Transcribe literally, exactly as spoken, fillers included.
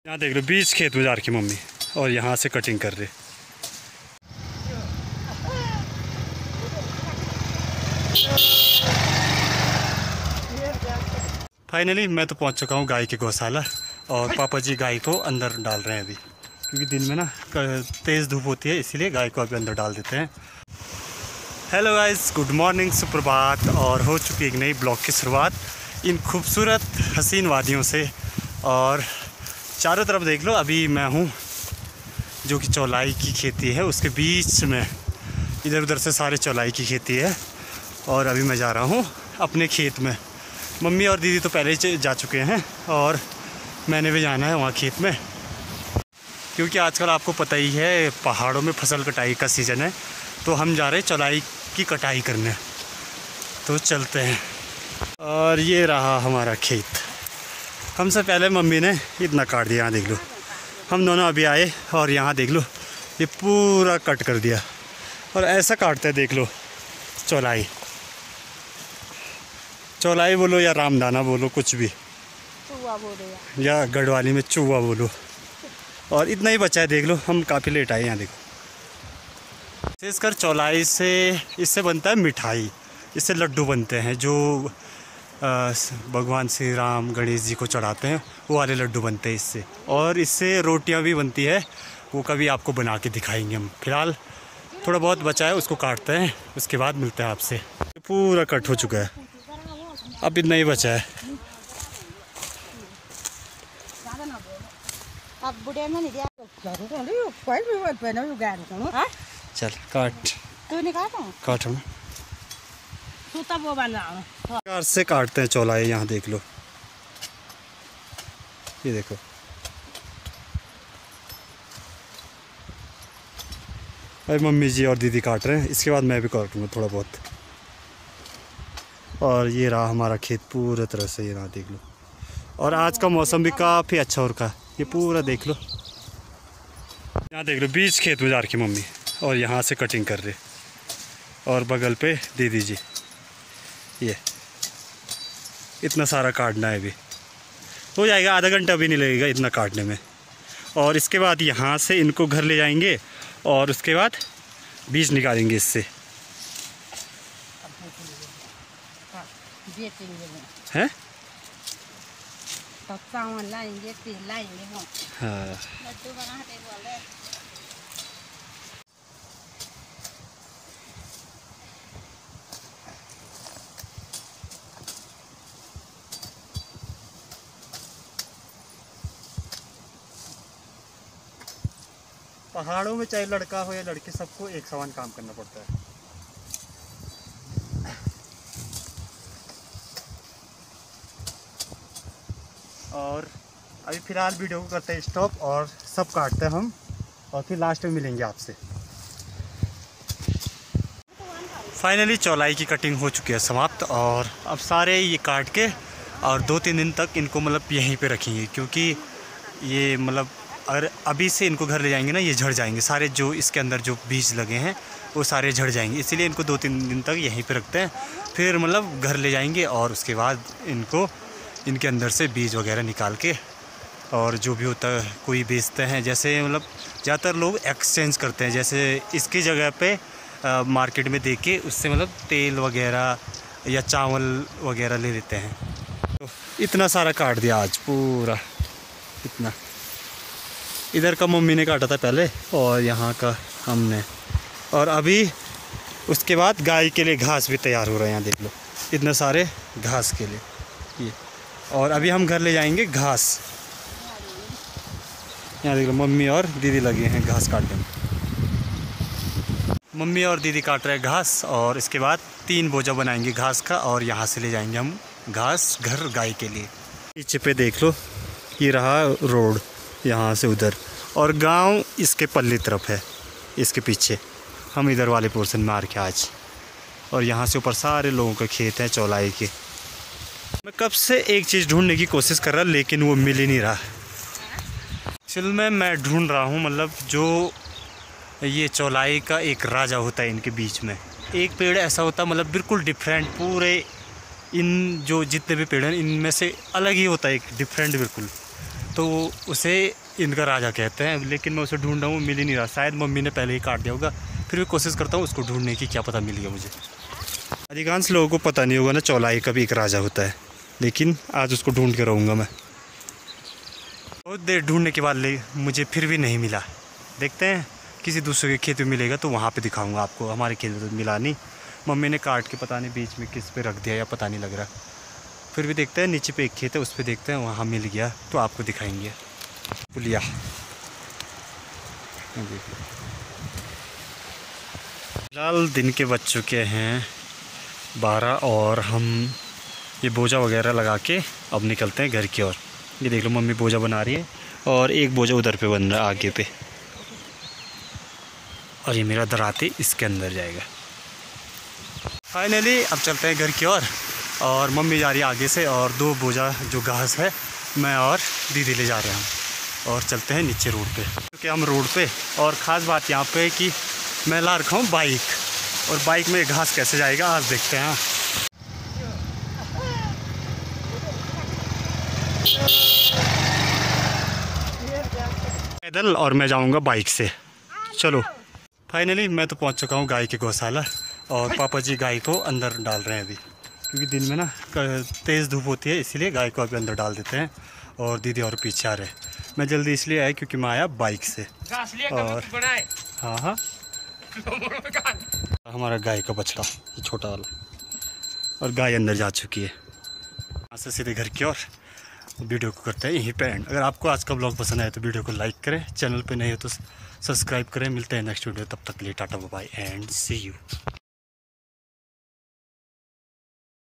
यहाँ देख लो बीच खेत में जा रखी मम्मी और यहाँ से कटिंग कर रही। फाइनली मैं तो पहुँच चुका हूँ गाय के गौशाला और पापा जी गाय को अंदर डाल रहे हैं अभी, क्योंकि दिन में ना तेज़ धूप होती है, इसीलिए गाय को अभी अंदर डाल देते हैं। हेलो गाइस, गुड मॉर्निंग, सुप्रभात। और हो चुकी एक नई ब्लॉग की शुरुआत इन खूबसूरत हसीन वादियों से। और चारों तरफ देख लो, अभी मैं हूँ जो कि चौलाई की खेती है उसके बीच में, इधर उधर से सारे चौलाई की खेती है। और अभी मैं जा रहा हूँ अपने खेत में। मम्मी और दीदी तो पहले ही जा चुके हैं और मैंने भी जाना है वहाँ खेत में, क्योंकि आजकल आपको पता ही है पहाड़ों में फसल कटाई का सीज़न है। तो हम जा रहे हैं चौलाई की कटाई करने, तो चलते हैं। और ये रहा हमारा खेत। हमसे पहले मम्मी ने इतना काट दिया, यहाँ देख लो। हम दोनों अभी आए और यहाँ देख लो ये पूरा कट कर दिया। और ऐसा काटते हैं, देख लो, चौलाई चौलाई बोलो या रामदाना बोलो, कुछ भी, चूहा बोलो या गढ़वाली में चूहा बोलो। और इतना ही बचा है, देख लो। हम काफ़ी लेट आए, यहाँ देखो। विशेषकर चौलाई से इससे बनता है मिठाई, इससे लड्डू बनते हैं जो भगवान श्री राम गणेश जी को चढ़ाते हैं, वो वाले लड्डू बनते हैं इससे। और इससे रोटियां भी बनती है, वो कभी आपको बना के दिखाएंगे हम। फिलहाल थोड़ा बहुत बचा है, उसको काटते हैं, उसके बाद मिलते हैं आपसे। पूरा कट हो चुका है, अब इतना ही बचा है। चल काट, तू नहीं काटो, काटो ना। तू तब वो बना कार से काटते हैं चौलाई, यहाँ देख लो, ये देखो। अरे मम्मी जी और दीदी काट रहे हैं, इसके बाद मैं भी काटूँगा थोड़ा बहुत। और ये रहा हमारा खेत पूरी तरह से, ये रहा देख लो। और आज का मौसम भी काफ़ी अच्छा हो रखा है, ये पूरा देख लो। यहाँ देख लो बीच खेत में जा रखी मम्मी और यहाँ से कटिंग कर रही। और बगल पे दीदी जी, ये इतना सारा काटना है, अभी हो जाएगा, आधा घंटा भी नहीं लगेगा इतना काटने में। और इसके बाद यहाँ से इनको घर ले जाएंगे और उसके बाद बीज निकालेंगे इससे, हैं? लाएंगे, लाएंगे हाँ। लड्डू बनाते बोले। पहाड़ों में चाहे लड़का हो या लड़की, सबको एक समान काम करना पड़ता है। और अभी फ़िलहाल वीडियो को करते हैं स्टॉप और सब काटते हैं हम, और फिर लास्ट में मिलेंगे आपसे। फाइनली चौलाई की कटिंग हो चुकी है समाप्त। और अब सारे ये काट के और दो तीन दिन तक इनको मतलब यहीं पे रखेंगे, क्योंकि ये मतलब अगर अभी से इनको घर ले जाएंगे ना, ये झड़ जाएंगे सारे, जो इसके अंदर जो बीज लगे हैं वो सारे झड़ जाएंगे। इसीलिए इनको दो तीन दिन तक यहीं पे रखते हैं, फिर मतलब घर ले जाएंगे और उसके बाद इनको इनके अंदर से बीज वगैरह निकाल के, और जो भी होता है कोई बेचते हैं, जैसे मतलब ज़्यादातर लोग एक्सचेंज करते हैं, जैसे इसकी जगह पे आ, मार्केट में दे के उससे मतलब तेल वगैरह या चावल वगैरह ले लेते हैं। तो इतना सारा काट दिया आज पूरा, इतना। इधर का मम्मी ने काटा था पहले और यहाँ का हमने। और अभी उसके बाद गाय के लिए घास भी तैयार हो रहे हैं, यहाँ देख लो, इतने सारे घास के लिए ये। और अभी हम घर ले जाएंगे घास। यहाँ देख लो मम्मी और दीदी लगे हैं घास काटने में। मम्मी और दीदी काट रहे हैं घास, और इसके बाद तीन बोझा बनाएंगे घास का, और यहाँ से ले जाएंगे हम घास घर गाय के लिए। पीछे पे देख लो, ये रहा रोड यहाँ से उधर, और गांव इसके पल्ली तरफ है, इसके पीछे। हम इधर वाले पोर्शन में आ रखे आज। और यहाँ से ऊपर सारे लोगों के खेत हैं चौलाई के। मैं कब से एक चीज़ ढूंढने की कोशिश कर रहा, लेकिन वो मिल ही नहीं रहा। एक्चुअल में मैं ढूंढ रहा हूँ, मतलब जो ये चौलाई का एक राजा होता है इनके बीच में। एक पेड़ ऐसा होता है मतलब बिल्कुल डिफरेंट, पूरे इन जो जितने भी पेड़ हैं इनमें से अलग ही होता है, एक डिफरेंट बिल्कुल। तो उसे इनका राजा कहते हैं, लेकिन मैं उसे ढूंढ रहा हूँ, मिल ही नहीं रहा। शायद मम्मी ने पहले ही काट दिया होगा, फिर भी कोशिश करता हूँ उसको ढूंढने की, क्या पता मिल गया मुझे। अधिकांश लोगों को पता नहीं होगा ना चौलाई का भी एक राजा होता है, लेकिन आज उसको ढूंढ के रहूँगा मैं। बहुत देर ढूंढने के बाद ले मुझे फिर भी नहीं मिला। देखते हैं किसी दूसरे के खेत में मिलेगा तो वहाँ पे दिखाऊंगा आपको। हमारे खेत में तो मिला नहीं, मम्मी ने काट के पता नहीं बीच में किस पे रख दिया या पता नहीं लग रहा। फिर भी देखते हैं, नीचे पे एक खेत है उस पर देखते हैं, वहाँ मिल गया तो आपको दिखाएंगे। पुलिया फिलहाल दिन के बज चुके हैं बारह और हम ये बोझा वगैरह लगा के अब निकलते हैं घर की ओर। ये देख लो मम्मी बोझा बना रही है और एक बोझा उधर पे बन रहा है आगे पे, और ये मेरा दराते इसके अंदर जाएगा। फाइनली अब चलते हैं घर की ओर, और मम्मी जा रही है आगे से, और दो बोझा जो घास है मैं और दीदी ले जा रहे हैं हम, और चलते हैं नीचे रोड पे, क्योंकि हम रोड पे। और ख़ास बात यहाँ पे कि मैं ला रखा हूँ बाइक, और बाइक में घास कैसे जाएगा आज देखते हैं। पैदल और मैं जाऊँगा बाइक से। चलो फाइनली मैं तो पहुँच चुका हूँ गाय के गौशाला, और पापा जी गाय को अंदर डाल रहे हैं अभी, क्योंकि दिन में ना तेज़ धूप होती है, इसीलिए गाय को अभी अंदर डाल देते हैं। और दीदी और पीछे आ रहे हैं। मैं जल्दी इसलिए आया क्योंकि मैं आया बाइक से। और हाँ हाँ हमारा गाय का बछड़ा ये छोटा वाला, और गाय अंदर जा चुकी है। यहाँ से सीधे घर की ओर वीडियो को करते हैं यहीं पे एंड। अगर आपको आज का ब्लॉग पसंद आए तो वीडियो को लाइक करें, चैनल पे नहीं हो तो सब्सक्राइब करें। मिलते हैं नेक्स्ट वीडियो, तब तक के लिए ta ta bye bye and see you.